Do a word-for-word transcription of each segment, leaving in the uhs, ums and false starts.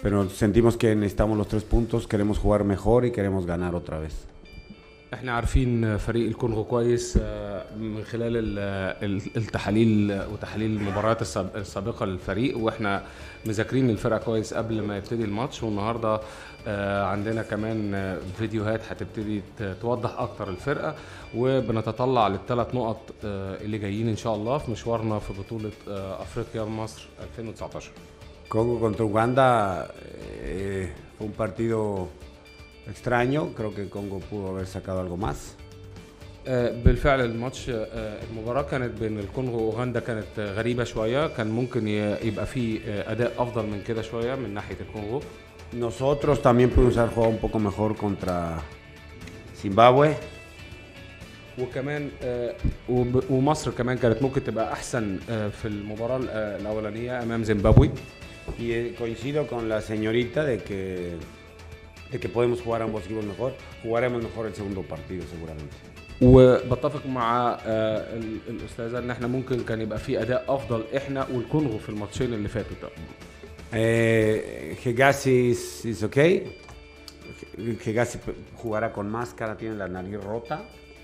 pero sentimos que necesitamos los tres puntos, queremos jugar mejor y queremos ganar otra vez. احنا عارفين فريق الكونغو كويس من خلال التحاليل وتحليل المباريات السابقه للفريق، واحنا مذاكرين الفرقه كويس قبل ما يبتدي الماتش، والنهارده عندنا كمان فيديوهات هتبتدي توضح اكتر الفرقه، وبنتطلع للثلاث نقط اللي جايين ان شاء الله في مشوارنا في بطوله افريقيا مصر ألفين وتسعتاشر. Congo contra Uganda eh, fue un partido extraño, creo que Congo pudo haber sacado algo más. بالفعل الماتش المباراة كانت بين الكونغو واوغندا كانت غريبة شوية، كان ممكن يبقى فيه أداء أفضل من كده شوية من ناحية الكونغو. Nosotros también pudimos haber jugado un poco mejor contra Zimbabue. وكمان ومصر كمان كانت ممكن تبقى أحسن في المباراة الأولانية أمام زيمبابوي. Y coincido con la señorita de que de que podemos jugar ambos equipos mejor, jugaremos mejor el segundo partido seguramente. وبتفق مع الاستاذه ان احنا ممكن كان يبقى في اداء افضل احنا والكونغو في الماتشين اللي فاتوا. Eh, Hegazi es, es okay. Hegazi jugará con máscara, tiene la nariz rota.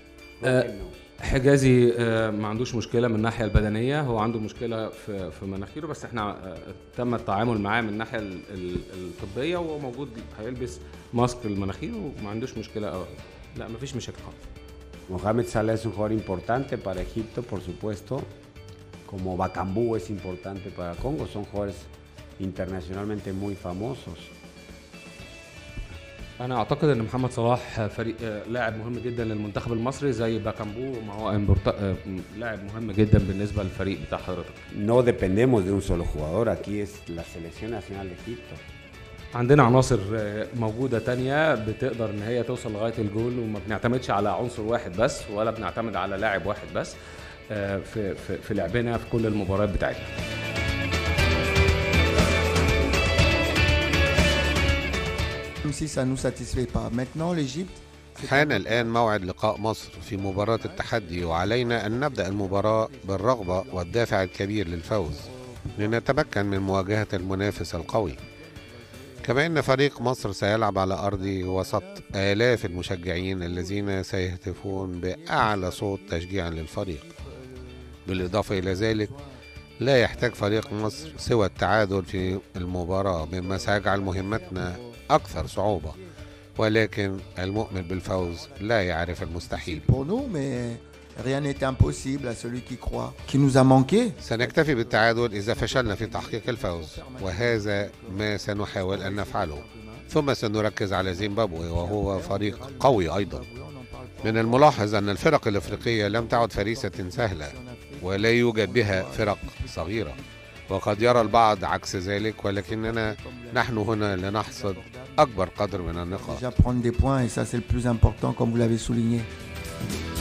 حجازي ما عندوش مشكله من الناحيه البدنيه، هو عنده مشكله في في مناخيره، بس احنا تم التعامل معاه من الناحيه الطبيه، وهو موجود هيلبس ماسك المناخير وما عندوش مشكله. لا ما فيش مشاكل خالص. Mohamed Salah es un jugador importante para Egipto, por supuesto, como Bakambu es importante para Congo, son jugadores internacionalmente muy famosos. أنا أعتقد إن محمد صلاح فريق لاعب مهم جدا للمنتخب المصري زي باكامبو، ما هو لاعب مهم جدا بالنسبة للفريق بتاع حضرتك. No dependemos de un solo jugador, aquí es la selección nacional de Egipto. عندنا عناصر موجودة تانية بتقدر إن هي توصل لغاية الجول، وما بنعتمدش على عنصر واحد بس ولا بنعتمد على لاعب واحد بس في في في لعبنا في كل المباريات بتاعتنا. حان الآن موعد لقاء مصر في مباراة التحدي، وعلينا أن نبدأ المباراة بالرغبة والدافع الكبير للفوز لنتمكن من مواجهة المنافس القوي. كما أن فريق مصر سيلعب على أرض وسط آلاف المشجعين الذين سيهتفون بأعلى صوت تشجيعا للفريق. بالإضافة إلى ذلك لا يحتاج فريق مصر سوى التعادل في المباراة، مما سيجعل مهمتنا أكثر صعوبة، ولكن المؤمن بالفوز لا يعرف المستحيل. Rien n'est impossible à celui qui croit. Qui nous a manqué. سنكتفي بالتعادل إذا فشلنا في تحقيق الفوز، وهذا ما سنحاول أن نفعله. ثم سنركز على زيمبابوي وهو فريق قوي أيضا. من الملاحظ أن الفرق الأفريقية لم تعد فريسة سهلة، ولا يوجد بها فرق صغيرة، وقد يرى البعض عكس ذلك، ولكننا نحن هنا لنحصد أكبر قدر من النقاط. Déjà prendre des points et ça c'est le plus important comme vous l'avez souligné.